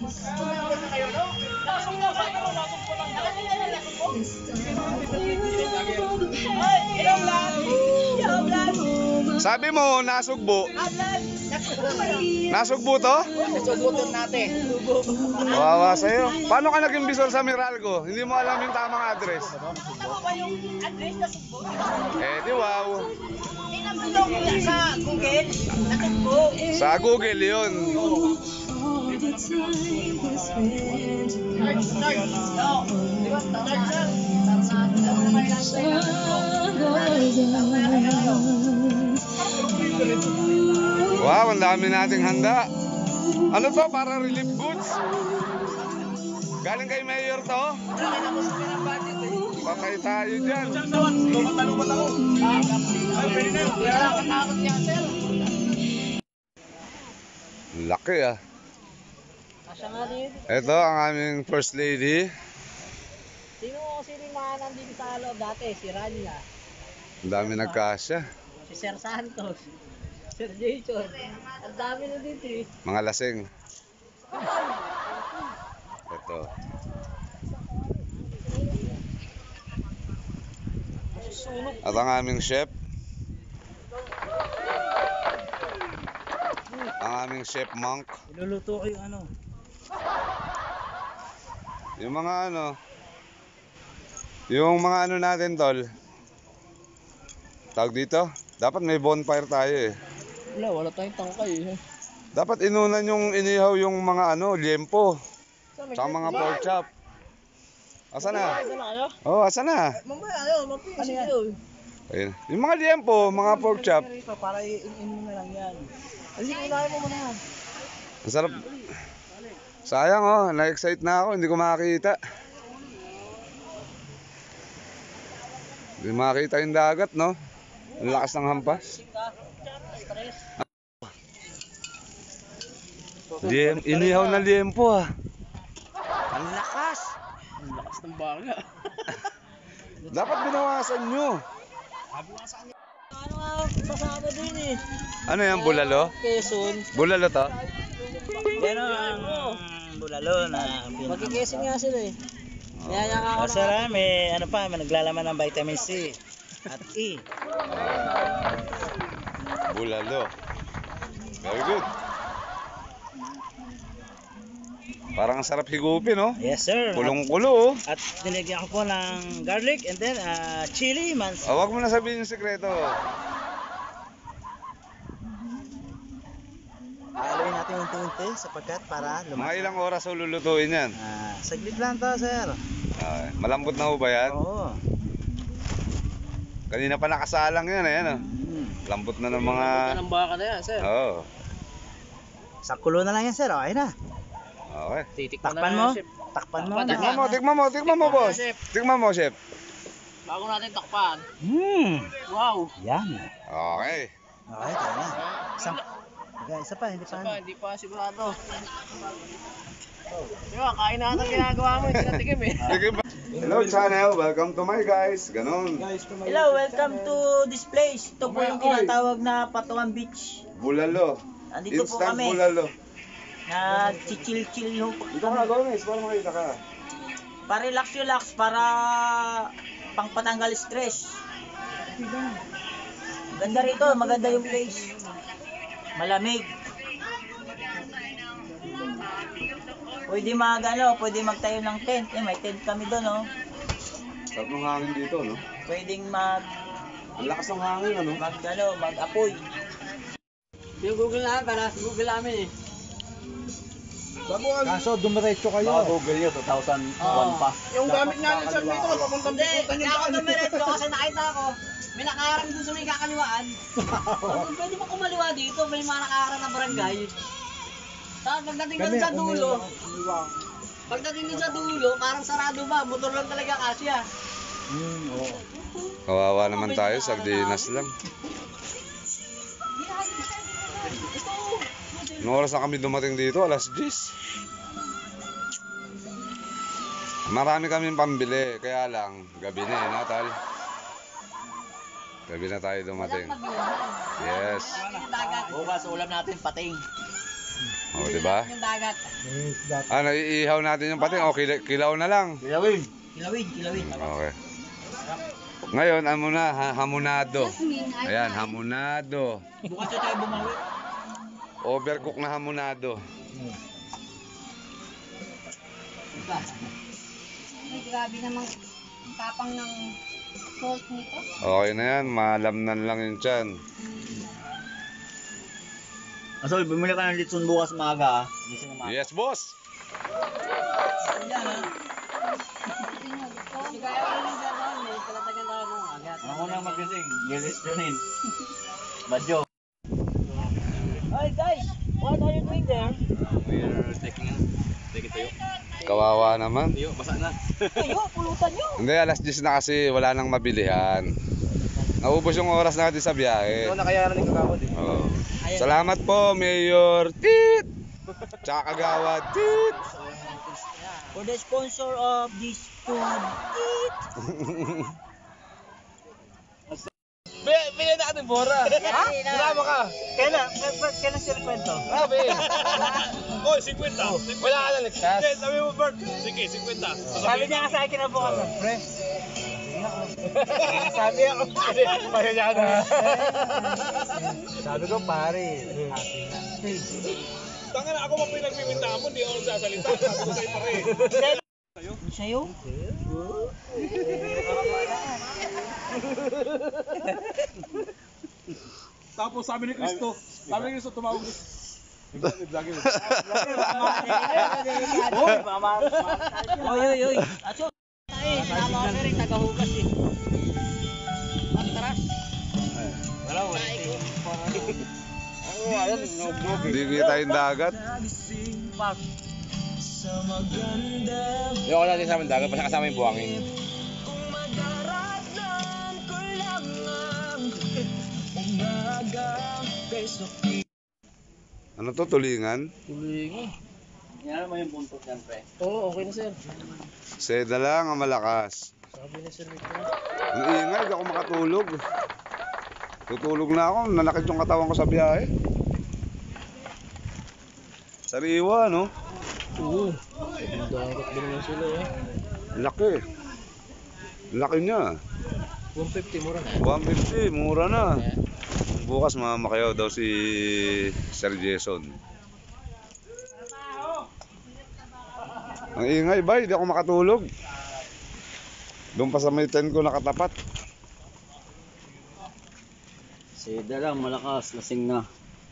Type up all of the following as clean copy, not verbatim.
Sabi mo, nasugbo. Nasugbo to? Nasubutin natin. Wawa sa'yo. Paano ka naging bisor sa Meralco? Hindi mo alam yung tamang address. Ano ba yung address na sugbo? Eh, di wow. Tinamulong ko yan sa Google. Natugbo. Sa Google yun. Wow, ang dami nating handa. Ano to? Para relief goods? Galing kay Mayor to? Patay tayo dyan. Laki ah. Ito ang aming first lady. Sino yung mga nandito sa loob dati? Si Rania. Ang dami nagkasya. Si Sir Santos. Sir Jason. Ang dami na dito eh. Mga lasing. Ito. At ang aming chef. Ang aming chef monk. Iluluto ko yung ano. Yung mga ano. Yung mga ano natin tol. Tawag dito. Dapat may bonfire tayo eh. Wala tayong tangkay eh. Dapat inunan yung inihaw yung mga ano, liempo. Sa mga pork chop. Asa na? Oh, asa na? Mamaya ano, mapinsin yun. Ayun. Yung mga liempo, mga pork chop. Para i-in mo na lang yan. Hindi, unahin mo muna yan. Ang sarap. Sayang oh, na-excite na ako, hindi ko makakita. Hindi makakita yung dagat, no? Ang lakas ng hampas. Inihaw na liempo ah. Ang lakas. Ang lakas ng baga. Dapat binawasan nyo. Ano nga sasama din eh. Ano yan, bulalo? Quezon. Bulalo to? Yan ang bulalo na Magkikesin nga sila eh. Kaya nga ako sir, may ano pa, may naglalaman ng vitamin C at E. Bulalo. Very good. Parang ang sarap higupin, no? Yes sir. Kulong-kulo, oh. At nilagyan ko po ng garlic and then chili mans. Oh, wag mo na sabihin yung sekreto. Haluin natin unti-unti sapagkat para Mga ilang oras ululutuin yan? saglit lang to sir. Malambot na ho ba yan? Oo. Kanina pa nakasalang yan, ayan, oh. Lambot na ng mga... ng baka na yan, sir. Oo. Sa kulo na lang yan sir, okay na. Okay. Titikman Takpan mo. Takpan mo. Tikman mo, boss. Tikman mo, chef. Bago natin takpan. Wow. Yan. Okay. Okay, tayo na. Isa pa, hindi pa. Hindi pa sigurado. Diba, kain na natin ginagawa mo, hindi natikim eh. Hello channel, welcome to my guys. Ganon. Hello, welcome to this place. Ito po yung tinatawag na Patuan Beach. Bulalo. Andito po Instant kami. bulalo. Nag-chill-chill ho po. Dito ka na, Gomez, para makita ka. Pa-relax, para pangpatanggal stress. Ganda rito, maganda yung place. Malamig. Pwede magtayo ng tent. May tent kami doon, oh. Sarap ng hangin dito, no? Pwedeng Ang lakas ng hangin, ano? mag-apoy. Yung Google namin, para sa Google namin eh. Kaso dumiretso kayo. Google nyo, 2001 pa. Yung gamit namin sa dito, papuntang Bikutan yung daan. Dumiretso kasi nakita ko, may nakaharang dun sa may kakaliwaan. Pwede ba kumaliwa dito? May mga nakaharang na barangay. Tapos pagdating dun sa dulo, parang sarado ba? Motor lang talaga kasya. Kawawa naman tayo, sardinas lang. Anong oras na kami dumating dito? Alas 10. Marami kaming pambili, kaya lang gabi na eh, natal. Gabi na tayo dumating. Yes. Bukas ulam natin pating. O, di ba? Yung dagat. Ano, iihaw natin yung pating. O, kilaw na lang. Kilawin. Kilawin. Okay. Ngayon, ano na, hamonado. Ayan, hamonado. Bukas siya tayo bumawi. Overcook na hamonado. Ay, grabe namang tapang ng salt nito. Okay na yan, malamnan lang yung tiyan. Asol, bumili ka ng litson bukas maaga ah. Gising na maaga. Yes, boss! Yan ha. Kasi kaya ko rin sa doon, may palatagan tayo ng agat. Ano ko nang magising? Gilis yun in. Badyo. Hi guys, what are you doing there? We're taking tayo. Kawawa naman. Tiyo, basa na. Kayo, pulutan nyo. Hindi, alas 10 na kasi wala nang mabilihan. Naubos yung oras natin sa biyahe. Nakayanan ng kagawad eh. Oo. Salamat po, Mayor Tit! Tsaka Kagawad Tit! For the sponsor of this food, eat. Bilhin na ating bora. Ha? Kasama ka. Kailan sila kwento? Grabe. Oy, 50. Wala ka na ligtas. Hindi, sabi mo, Bert. Sige, 50. Sabi niya nga sa akin na bukas, pre. Sabi ako, kasi pahiya na. Sabi ko, pare. Tanga na ako pa pinagpipinta mo, hindi ako sasalita. Sabi ko sa'yo pare. Sa'yo? Tapos sabi ni Cristo, tumawag ni Oy. Aso, tayo, sinama ko rin, tagahugas eh. Matras. Hindi kita yung dagat. Park. Hindi ako natin sa dagat, basta kasama yung buhangin. Ano to, tulingan? Yan mo yung buntot yan, pre. Oo, okay na sir. Seda lang ang malakas. Sabi na sir. Ang ingay, di ako makatulog. Tutulog na ako, nanakit yung katawan ko sa biyahe. Sariwa, no? Oo. Dagat din naman sila eh. Laki. Laki niya. 150 mura na. 150, mura na. Bukas mamakayaw daw si Sir Jason. Ang ingay ba, hindi ako makatulog. Doon pa sa may tent ko nakatapat. Seda lang, malakas, lasing na.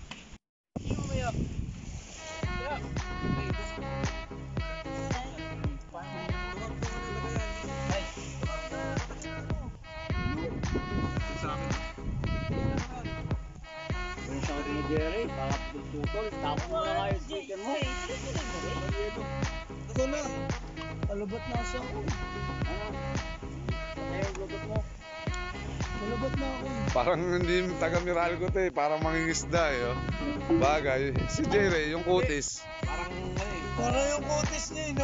Kung siya ka ni Jerry, putol, tapos mo na kayo chicken mo. Ako na. Palubot na siya ako. Ano yung lutot mo? Palubot na ako. Parang hindi taga Meralco to eh, parang mangingisda eh. Oh. Bagay, si Jerry, yung kutis. Parang yung kutis niya, no?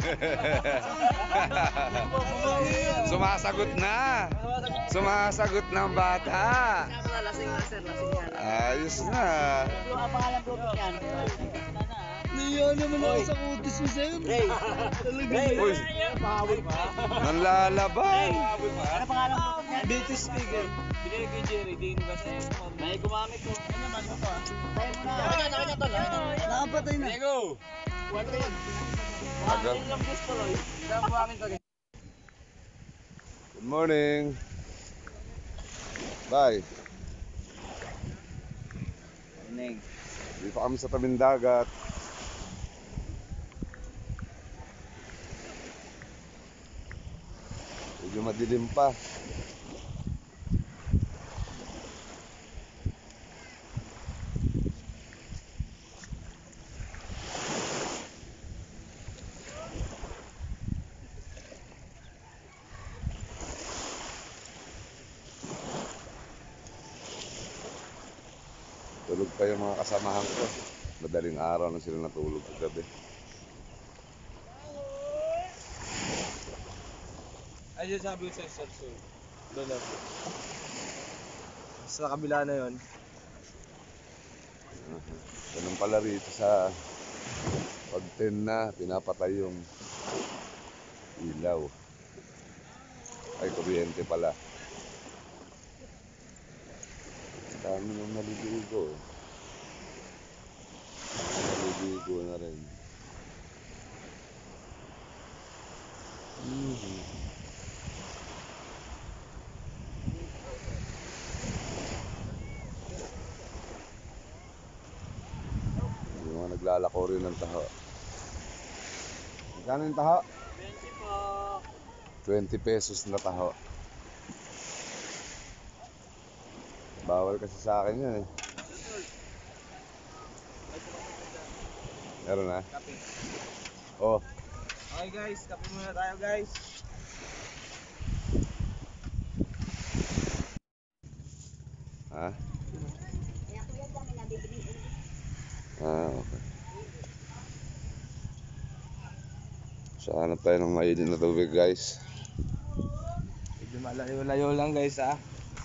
Sumasagot na. Sumasagot ng bata. Lasing na sir, lasing yan. Ayos na. Ang pangalan ko yan. Niya naman ako sa kutis mo, sir. Ray. Uy, nanlalabay. Ano pangalan ko yan? Betis speaker. Binigay kay Jerry, di ba sa'yo? May gumamit ko. Ano naman ito ah? Tayo mo na. Ako na tol. Nakapatay na. Go! One ring. One ring lang gusto, Loy. Saan buhangin to? Good morning. Bye. Morning. Dito kami sa tabing dagat. Medyo madilim pa. Tulog pa yung mga kasamahan ko. Madaling araw na sila natulog kagabi. Ay, sabi ko sa sir. Doon na. Sa kabila na yon. Ganun pala rito sa pag 10 na, pinapatay yung ilaw. Ay, kuryente pala. Dami nang naliligo. Naliligo na rin. Yung mga naglalako rin ng taho. Magkano yung taho? 20 po. 20 pesos na taho. Bawal kasi sa akin yan eh. Meron na? Kape. Oh, Okay guys, kape muna tayo guys. ha? Kaya kuya dami nabibili ulit. Okay. So, hanap tayo ng mainit na tubig guys. Medyo malayo-layo lang guys ah.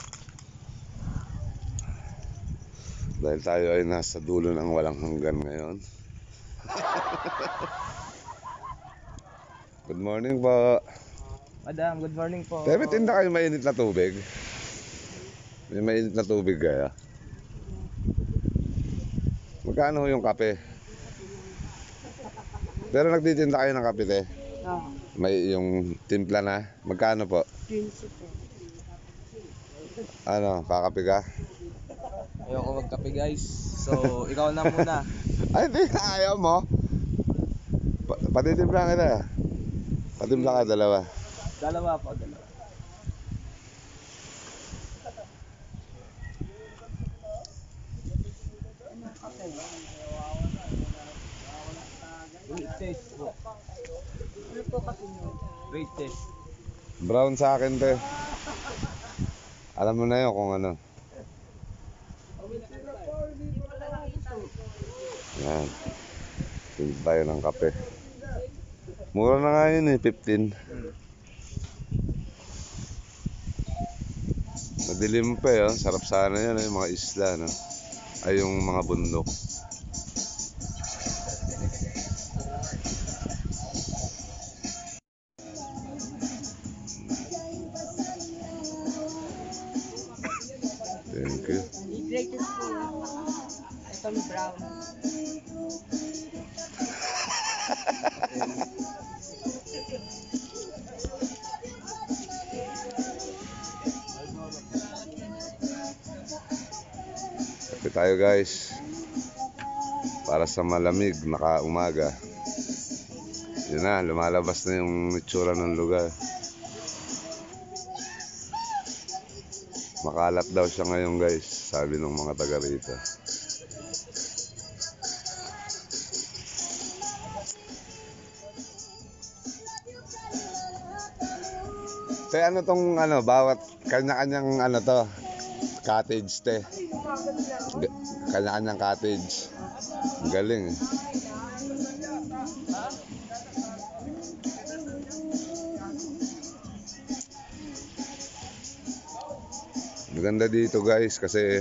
Dahil tayo ay nasa dulo ng walang hanggan ngayon. Good morning po. Madam, good morning po. May tinda kayo mainit na tubig? May mainit na tubig kaya? Magkano yung kape? Pero nagtitinda kayo ng kape te? May yung timpla na? Magkano po? 15 po. Ano, kakape ka? Ayoko magkape guys. So, ikaw na muna. Ay, di, ayaw mo. Patitimpla kita. Patimpla ka dalawa. Dalawa po, dalawa. Great taste po. Ano po kasi nyo? Great taste. Brown sa akin te. Alam mo na yun kung ano. Yan. Tinda tayo ng kape. Mura na nga yun eh, 15. Madilim pa eh, oh. Sarap sana yan, yung mga isla, no? Ay, yung mga bundok. Thank you. I-greatest po yun. Itong brown. Kape tayo guys. Para sa malamig na umaga. Yun na, lumalabas na yung itsura ng lugar. Makalat daw siya ngayon guys, sabi ng mga taga rito. Te, ano tong ano, bawat kanya-kanyang ano to, cottage te. Kanya-kanyang cottage. Ang galing eh. Maganda dito guys kasi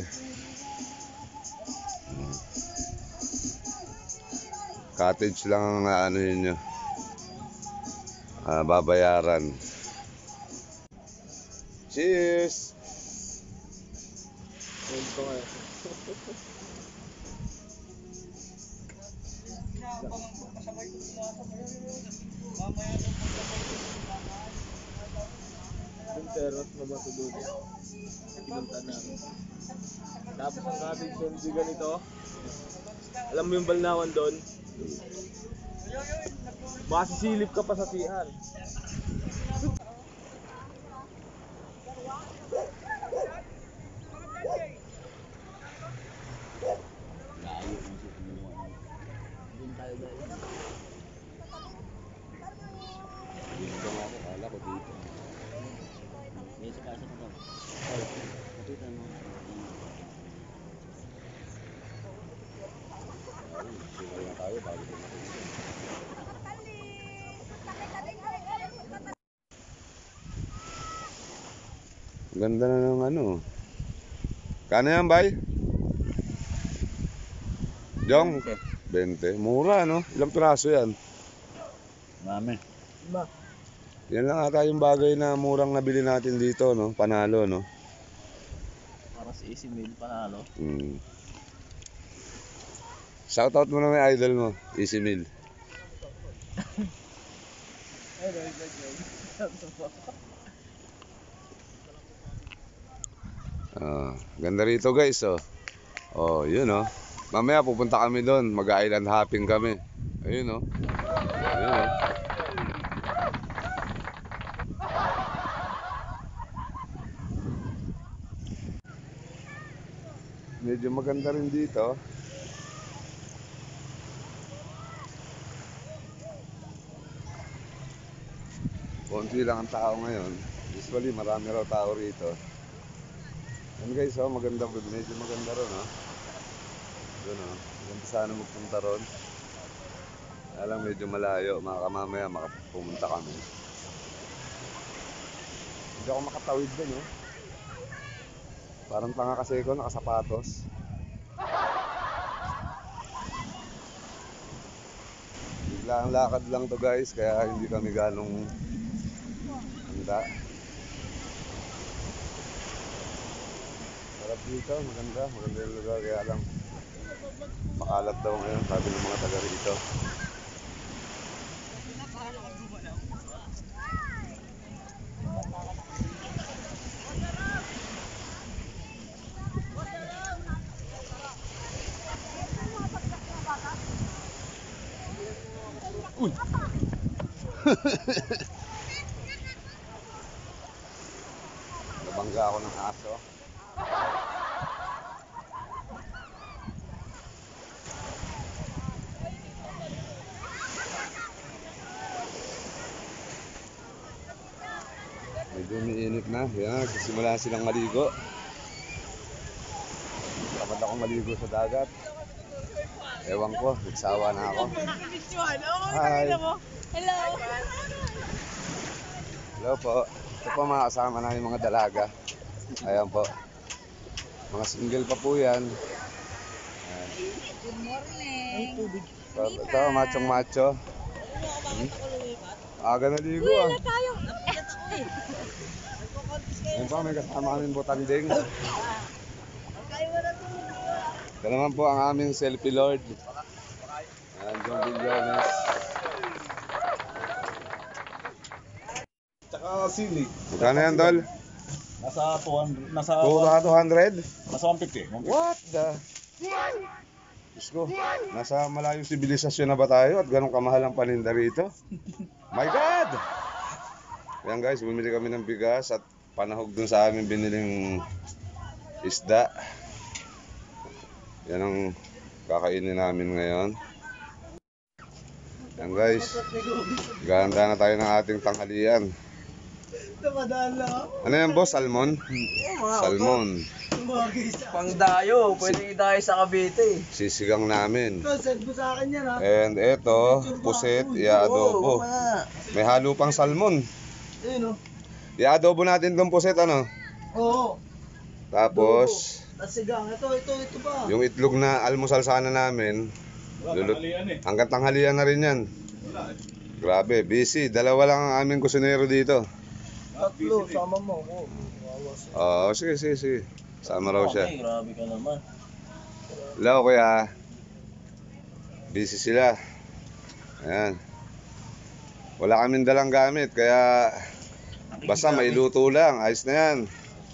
cottage lang ang ano yun, babayaran. Cheers! Yung terrace na ba ito doon? Pinunta namin. Tapos ang cottage doon, di ganito. Alam mo yung balnawan doon? Masisilip ka pa sa CR. Dito nga ako, kala ko dito. Sila na tayo bago dumating. Ganda na ng ano. Kano yan, bay? Jong, 20. Mura, no? Ilang piraso yan? Marami. Diba? Yan lang ata yung bagay na murang nabili natin dito, no? Panalo, no? Para sa easy meal, panalo. Shoutout mo na may idol mo, Easy Meal. Ganda rito guys, oh. Oh, yun oh. Mamaya pupunta kami doon, mag-island hopping kami. Ayun oh. Ayun oh. Medyo maganda rin dito. Konti lang ang tao ngayon. Usually marami raw tao rito. Yan guys, oh, maganda, medyo maganda ron, oh. Doon, oh. Maganda sana magpunta ron. Alam, medyo malayo. Mamaya makapumunta kami. Hindi ako makatawid din, oh. Parang tanga kasi ako, nakasapatos. Bigla ang lakad lang to guys, kaya hindi kami ganong handa. Sarap dito, maganda yung lugar, kaya lang makalat daw ngayon, sabi ng mga taga rito. Uy! Nabangga ako ng aso. Medyo umiinit na. Yan, simula silang maligo. Dapat akong maligo sa dagat. Ewan ko, nagsawa na ako. Hi! Hello. Hello po. Ito po mga kasama namin mga dalaga. Ayan po. Mga single pa po yan. Ayan. Good morning. Ito, machong macho. Aga na ligo ah. Ayan po, may kasama kaming butanding. Ito naman po ang aming selfie lord. Ayan, John Villones. Tsaka sili. Magkano yan, Tol? Nasa 200, nasa 200? nasa 150. What the? Diyos ko, nasa malayong sibilisasyon na ba tayo at ganun kamahal ang paninda rito? My God! Yan guys, bumili kami ng bigas at panahog dun sa amin biniling isda. Yan ang kakainin namin ngayon. Yan guys, ganda na tayo ng ating tanghalian. Ano yan boss? Salmon? Salmon. Pangdayo, pwede idayo sa Cavite. Sisigang namin. And eto, puset, i-adobo. May halo pang salmon. I-adobo natin tong puset, ano? Oo. Tapos, Tasigang, ito ba? yung itlog na almusal sana namin, hanggang tanghalian na rin yan. Grabe, busy. Dalawa lang ang aming kusinero dito. Tatlo, sama mo ako. Oo, sige. Sama raw siya. Grabe ka naman. Hello, kuya. Busy sila. Ayan. Wala kaming dalang gamit, kaya basta mailuto lang. Ayos na yan.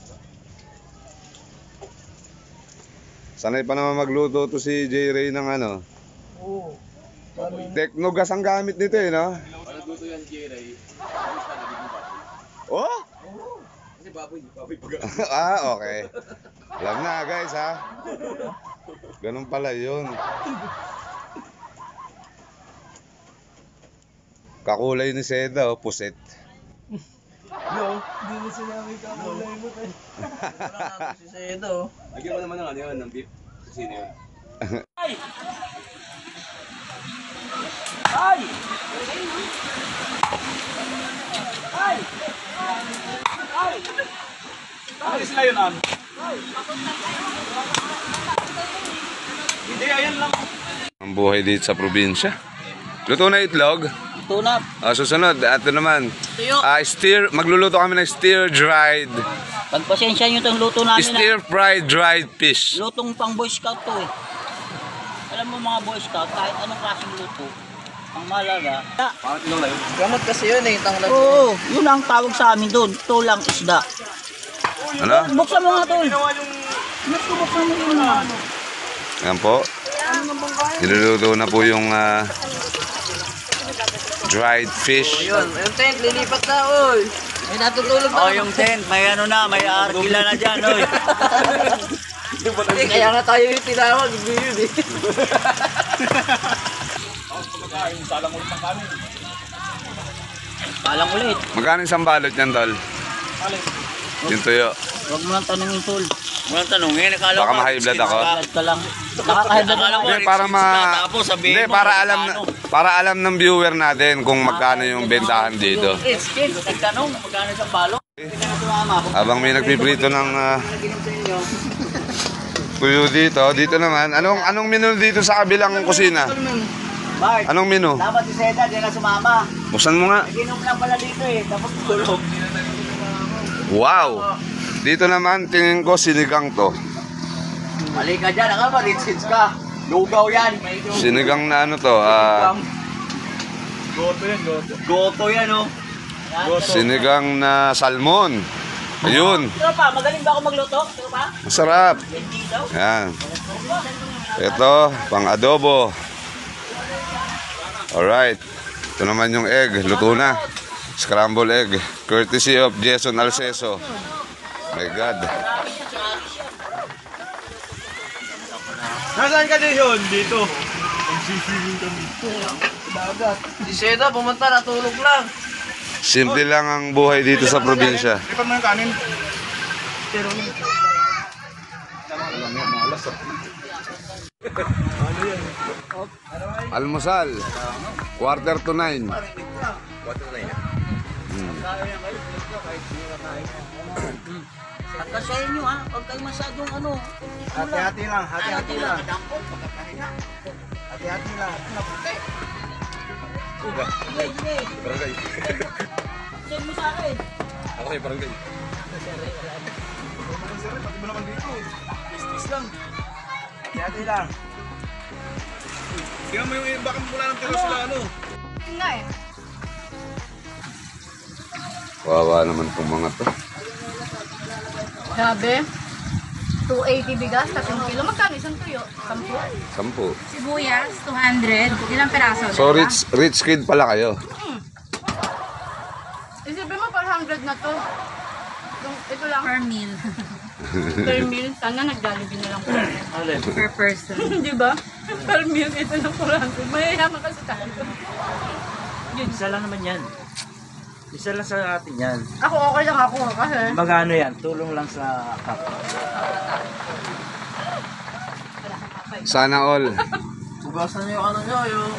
Sanay pa naman magluto to si J. Ray ng ano. Oo. Teknogas ang gamit nito eh, no? Nagluto yan, J-Ray. Oh? Kasi baboy pag Ah, okay. Alam na guys ha. Ganun pala yun. Kakulay ni Seda, oh, puset. Hindi mo sinabi kakulay mo tayo. Wala natin si Sedo. Lagyan mo naman ng ano yun, ng beef. Sino yun? Ay! Sila yun, Hindi, ayan lang. Ang buhay dito sa probinsya. Luto na itlog. Tunap. Susunod, ito naman. Tuyo. Magluluto kami ng stir-dried. Pagpasensya nyo itong luto namin. Stir-fried dried fish. Lutong pang Boy Scout to eh. Alam mo mga Boy Scout, kahit anong klaseng luto, ang mahalaga. Gamot kasi yun eh, tanglad. Oo, yun ang tawag sa amin doon. Tulang isda. Ano? Buksan mo nga tol. Buksan mo yun. Yan po. Niluluto na po yung dried fish. Yung tent, lilipat na, oy. May natutulog na. Oh, yung tent, may ano na, may arkila na dyan, oy. Kaya nga tayo yung tinawag, hindi yun eh. Palang ulit. Magkano isang balot yan, tol? Yung tuyo. Huwag mo lang tanungin, tol. Huwag mo lang tanungin. Akala Baka ma-high blood ako. Blood ka lang. Nakaka-high blood ako. Hindi, para alam ng viewer natin kung magkano yung bentahan dito. Kids, nagtanong, magkano isang balo? Habang may nagpiprito ng tuyo dito naman. Anong menu dito sa kabilang kusina? Mark, Anong menu? dapat si Seda, di na sumama. Buksan mo nga. Naginom lang pala dito eh, tapos tulog. Wow! Dito naman, tingin ko sinigang to. Mali ka dyan, ang ba, rich ka. Lugaw yan. Sinigang na ano to? Goto yan, goto. Goto yan, oh. Sinigang na salmon. Ayun. Sino pa? Magaling ba ako magluto? Sino pa? Masarap. Hindi daw. Yan. Ito, pang adobo. Alright. Ito naman yung egg. Luto na. Scrambled egg. Courtesy of Jason Alceso. My God. Nasaan ka din yun? Dito. Si Seda, pumunta, natulog lang. Simple lang ang buhay dito sa probinsya. Lipat mo yung kanin. Almusal. 8:45. Pagkasayin nyo ha, huwag kayo masyadong ano. Hati-hati lang, hati-hati lang. Hati-hati lang. Barangay. Send mo sa akin. Ako kay barangay. Hati-hati lang. Tingnan mo yung bakit mula ng tira sila ano. Nga eh. Wawa naman itong mga to. Grabe. 280 bigas, 3 kilo. Magkano isang tuyo? 10? 10. Sibuyas, 200. Ilang peraso? So rich kid pala kayo. Isipin mo, 400 na to. Ito lang. Per meal. Per meal. Sana nag-Jollibee na lang po. Per person. Di ba? Per meal, ito lang 400. Mayayaman kasi tayo. Isa lang naman yan. Isa lang sa atin yan. Ako okay lang ako kasi. Magano yan? Tulong lang sa kapwa. Sana all. Hugasan niyo yung ano nyo, yung...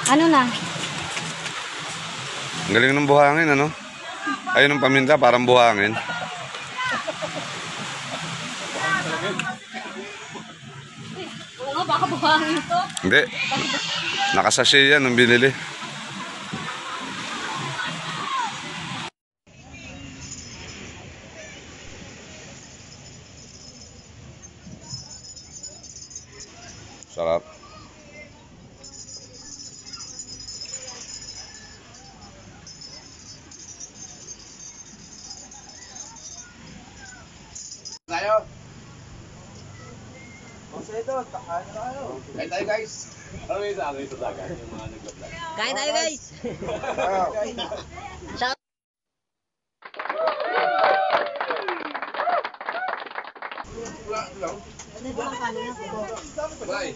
Ano na? Ang galing ng buhangin, ano? Ayun ng paminta, parang buhangin. Oo nga, baka buhangin ito. Hindi. Nakasasya yan nung binili. Sarap. Tayo. Masaya ito, kakain na tayo. Kain tayo guys. Ano yung sa akin sa dagat? Yung mga nag-vlog. Kain tayo guys. Shout Bye.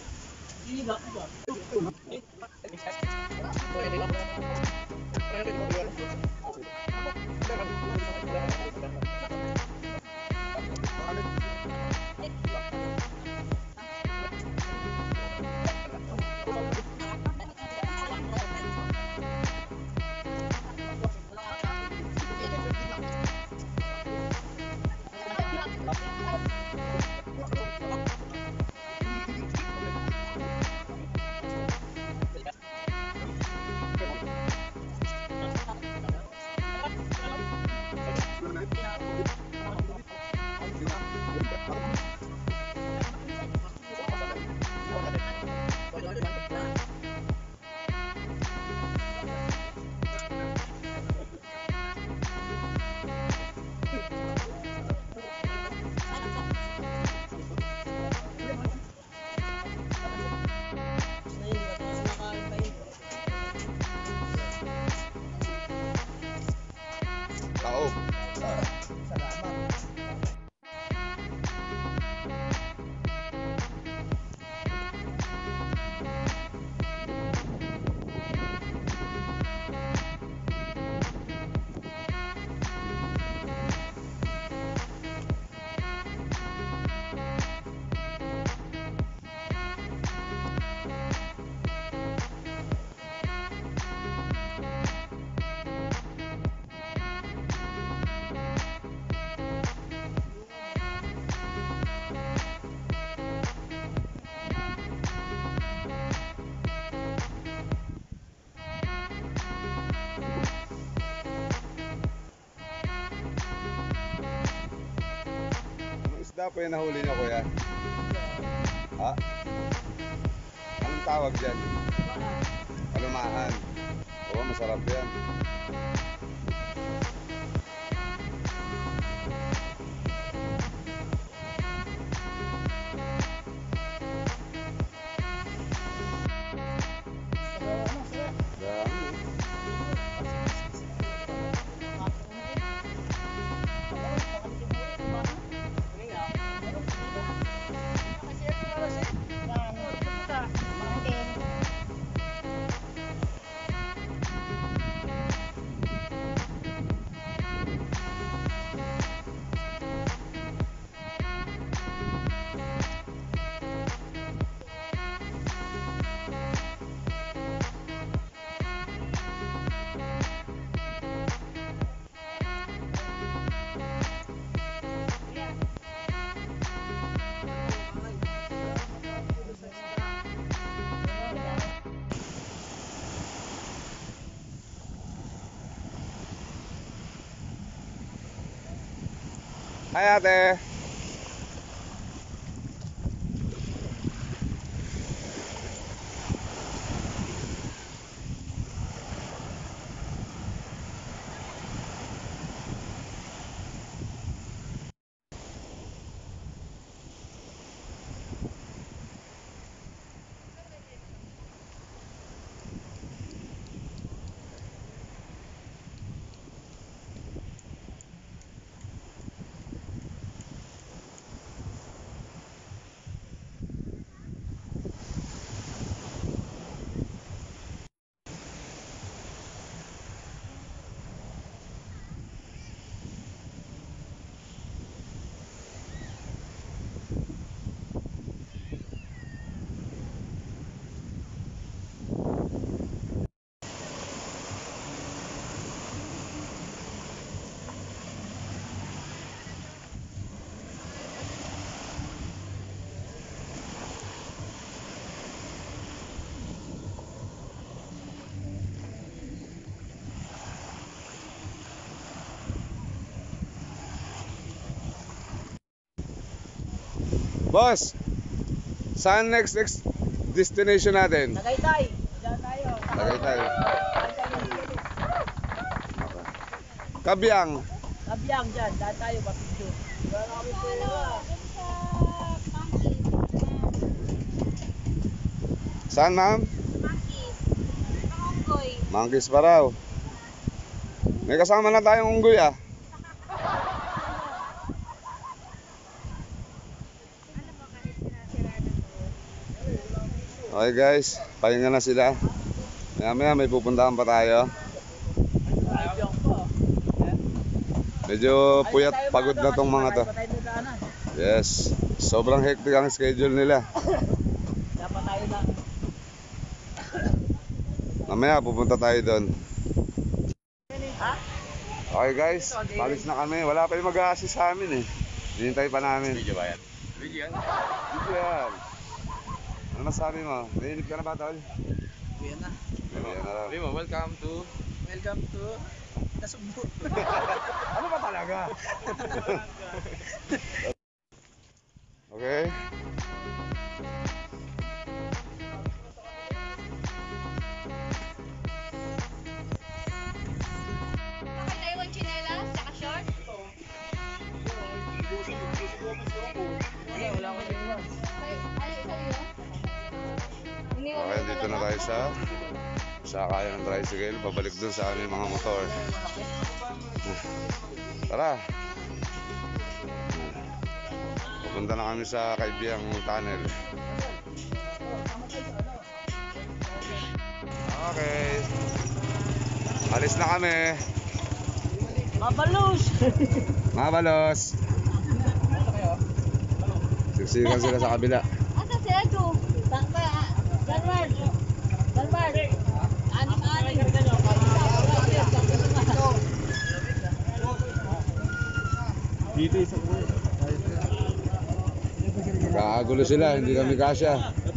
Tao. Anong isda po yung nahuli niyo, kuya? Ha? Anong tawag dyan? Palumahan. Oo, masarap yan. Dami. Hi, ate. Boss, saan next destination natin? Tagaytay. Diyan tayo. Tagaytay. Okay. Kabyang. Kabyang dyan. Daan tayo. Papidyo. Wala kami pera. Saan, ma'am? Monkeys pa raw. May kasama na tayong unggoy ah. Okay guys, pahinga na sila. Maya may pupuntahan pa tayo. Medyo puyat, pagod na tong mga to. Yes, sobrang hectic ang schedule nila. Dapat tayo na. Mamaya pupunta tayo doon. Ha? Okay guys, palis na kami. Wala pa yung mag-a-assist sa amin eh. Hinintay pa namin. Video ba yan? Video yan? Dito yan. Ano masabi mo? Nainip ka na ba, tol? Yan na. Yan na raw. Sabi mo, welcome to... Nasugbo. Ano ba talaga? Okay. Nakataiwan chinelas, saka short. Wala ko din ba? Okay, dito na tayo sa sakay ng tricycle. Pabalik dun sa aming mga motor. Tara. Pupunta na kami sa Kaibiyang Tunnel. Okay. Alis na kami. Mabalos! Mabalos. Siksikan sila sa kabila. Asa si Edu? Dalmar! Dalmar! Anim-anim! Dito isa ko. Nagkakagulo sila, hindi kami kasya.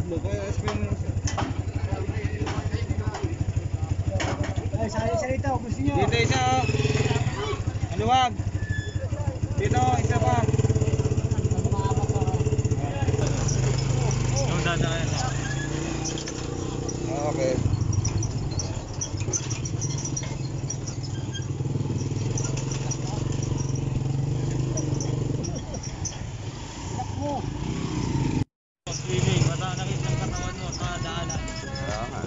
Dito isa. Maluwag. Dito isa pa. Yung dadaan. Okay. Swimming, basta nakita ang katawan mo sa daanan. Kaya nga.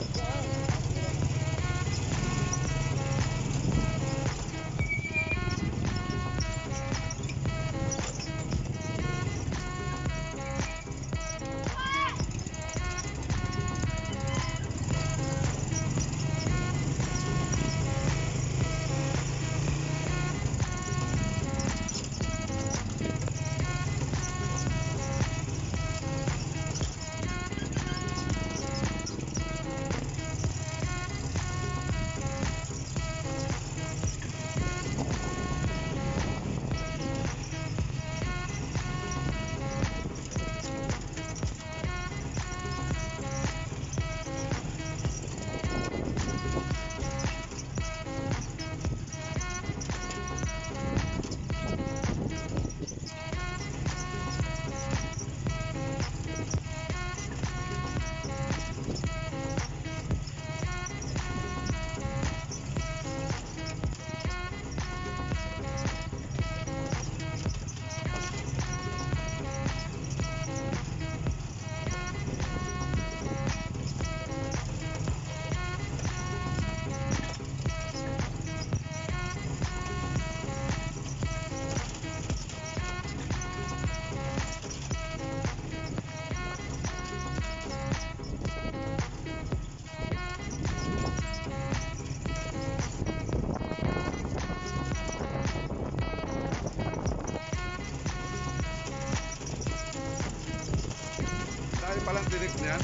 Dahil palang tinik niya.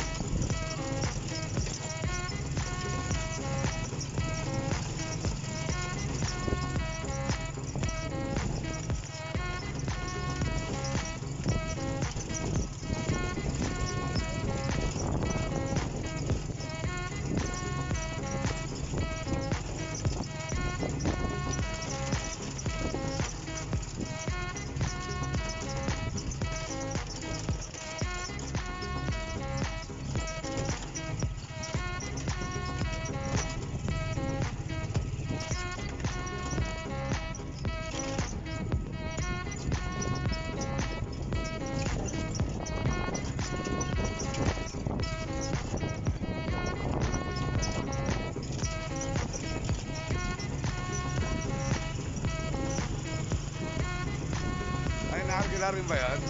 Maynila rin ba yan?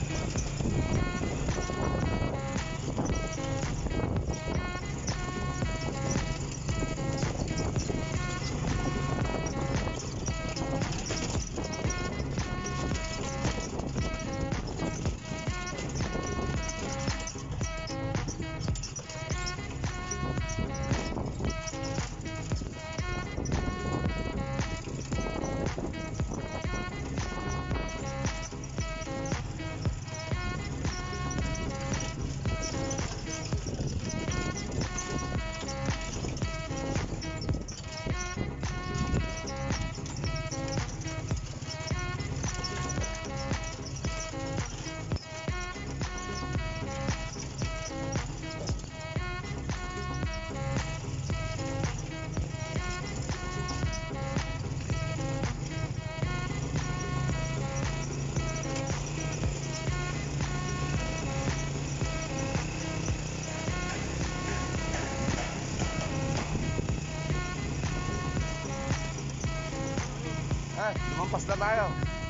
Lumampas na tayo.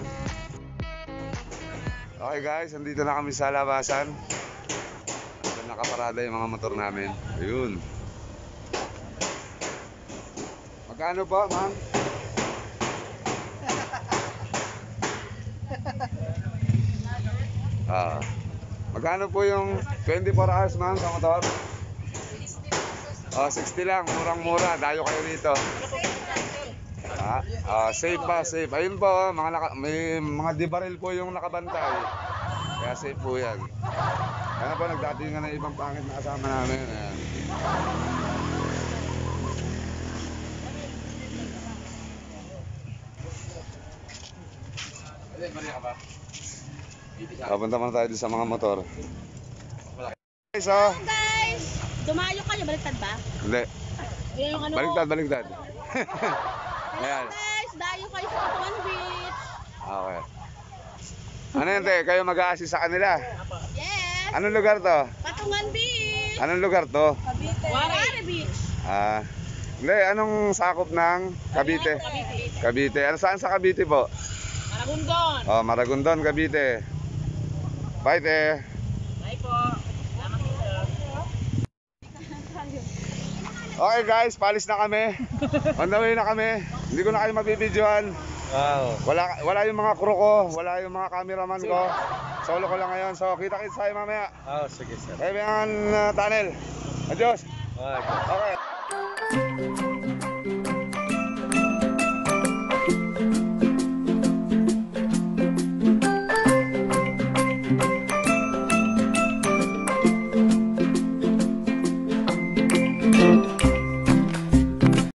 Okay guys, andito na kami sa labasan. Nakaparada yung mga motor namin. Ayun. Magkano po, ma'am? Magkano po yung 24 hours, ma'am, sa motor? 60 lang, murang-mura. Dayo kayo dito. Safe pa, safe. Ayun po, may mga dibaril po yung nakabantay. Kaya safe po yan. Kaya po, nagdatingan na ibang pangit na kasama namin. Ayan. Punta muna tayo sa mga motor. Guys, Guys, dumayo kayo, baliktad ba? Hindi. Yan yung ano. Baliktad. Ayan. Guys, dayo kayo sa Katawan Beach. Okay. Ano yun, te? Kayo mag-a-assist sa kanila? Yes. Anong lugar to? Patungan Beach. Anong lugar to? Cavite. Wari Beach. Hindi, anong sakop ng Cavite? Cavite. Ano saan sa Cavite po? Maragondon. Maragondon, Cavite. Bye, te. Bye po. Salamat po, sir. Okay guys, palis na kami. On the way na kami. Hindi ko na kayo mabibidyohan. Wow. Wala yung mga crew ko, wala yung mga cameraman ko. Solo ko lang ngayon. So, kita-kits tayo mamaya. Sige sir. Kaibigan tunnel. Adios. Okay. Okay.